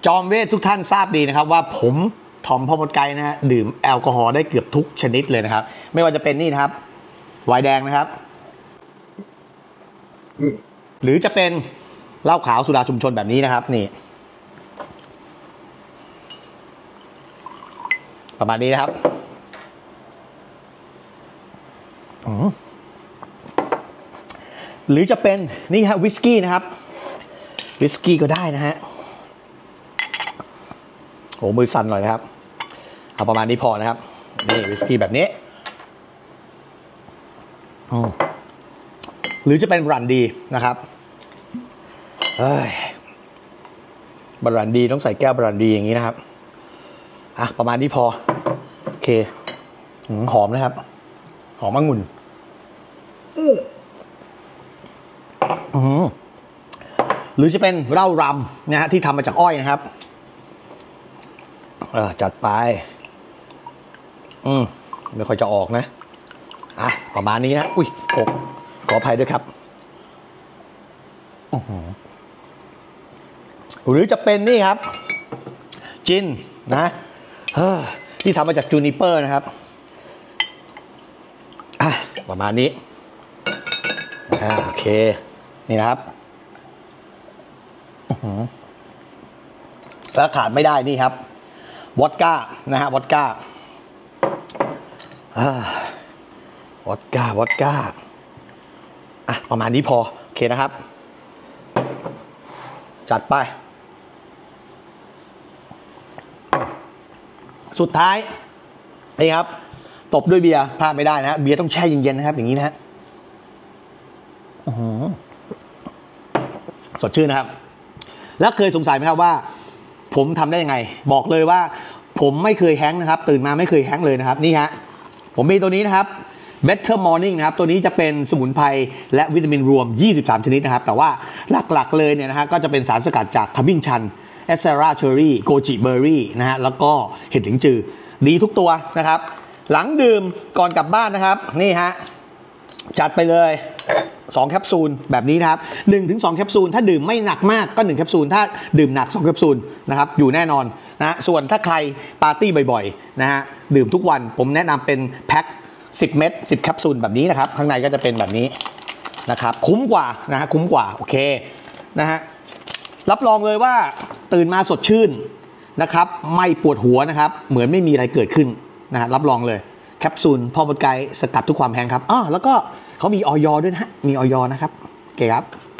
จอมเวททุกท่านทราบดีนะครับว่าผมทอมพ่อมดไกด์นะฮะดื่มแอลกอฮอล์ได้เกือบทุกชนิดเลยนะครับไม่ว่าจะเป็นนี่นะครับไวน์แดงนะครับหรือจะเป็นเหล้าขาวสุราชุมชนแบบนี้นะครับนี่ประมาณนี้นะครับหรือจะเป็นนี่ฮะวิสกี้นะครับวิสกี้ก็ได้นะฮะโอ้มือสั่นหน่อยนะครับเอาประมาณนี้พอนะครับนี่วิสกี้แบบนี้หรือจะเป็นบรันดีนะครับบรันดีต้องใส่แก้วบรันดีอย่างนี้นะครับประมาณนี้พอโอเคหอมนะครับหอมองุ่นหรือจะเป็นเหล้ารำนะฮะที่ทำมาจากอ้อยนะครับจัดไปไม่ค่อยจะออกนะประมาณนี้นะอุ้ยขออภัยด้วยครับหรือจะเป็นนี่ครับจินนะที่ทำมาจากจูนิเปอร์นะครับประมาณนี้โอเคนี่นะครับแล้วขาดไม่ได้นี่ครับวอดก้านะฮะวอดก้าวอดก้าประมาณนี้พอโอเคนะครับจัดไปสุดท้ายนี่ครับตบด้วยเบียร์พลาดไม่ได้นะเบียร์ต้องแช่เย็นๆนะครับอย่างนี้นะฮะสดชื่นนะครับแล้วเคยสงสัยไหมครับว่าผมทำได้ยังไงบอกเลยว่าผมไม่เคยแฮงค์นะครับตื่นมาไม่เคยแฮงค์เลยนะครับนี่ฮะผมมีตัวนี้นะครับ Better Morning นะครับตัวนี้จะเป็นสมุนไพรและวิตามินรวม23ชนิดนะครับแต่ว่าหลักๆเลยเนี่ยนะฮะก็จะเป็นสารสกัดจากขมิ้นชันแอสเซราเชอร์รี่โกจิเบอร์รี่นะฮะแล้วก็เห็ดหลิงจือดีทุกตัวนะครับหลังดื่มก่อนกลับบ้านนะครับนี่ฮะจัดไปเลย2แคปซูลแบบนี้นะครับ 1-2 แคปซูลถ้าดื่มไม่หนักมากก็1แคปซูลถ้าดื่มหนัก2แคปซูลนะครับอยู่แน่นอนนะส่วนถ้าใครปาร์ตี้บ่อยๆนะฮะดื่มทุกวันผมแนะนำเป็นแพ็ค10 เม็ด10แคปซูลแบบนี้นะครับข้างในก็จะเป็นแบบนี้นะครับคุ้มกว่านะฮะคุ้มกว่าโอเคนะฮะรับรองเลยว่าตื่นมาสดชื่นนะครับไม่ปวดหัวนะครับเหมือนไม่มีอะไรเกิดขึ้นนะฮะรับรองเลยแคปซูลพ่อมดไกด์สกัดทุกความแพงครับแล้วก็เขามีออยด้วยนะฮะมีออยนะครับโอเคครับ